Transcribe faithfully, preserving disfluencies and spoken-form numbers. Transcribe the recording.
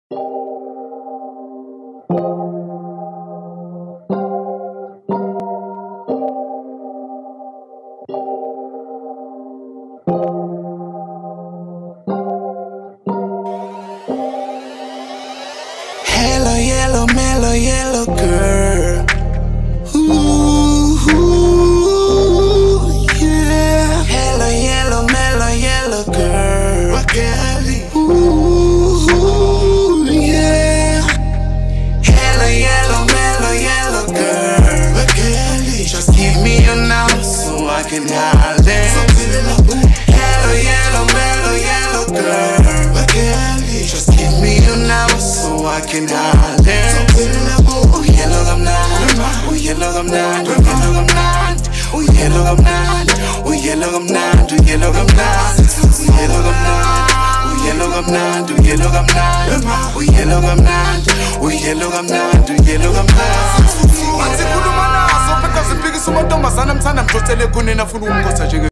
Hello, yellow, mellow, yellow girl. Ooh, ooh, yeah. Hello, yellow, mellow, yellow girl. Ooh, ooh, yeah. Hello, yellow, mellow, yellow girl. Just give me your number so I can holler. Hello, yellow, mellow, yellow girl. Just give me your number so I can holler. Oh, yellow, I'm not. Oh, yellow, I'm not. Oh, yellow, I'm not. Oh, yellow, I'm not. Oh, yellow, I'm not. Oh, yellow, I'm not. Oh, yellow, I'm not. Oh, yellow, I'm not. Oh, yellow, I'm not. Oh, yellow, I'm not. Oh, yellow, I'm not. Oh, yellow, I'm not. Angikhuluma nazo phela siphikisa umuntu omazana mthanda mjotele kunina funa umkhosa nje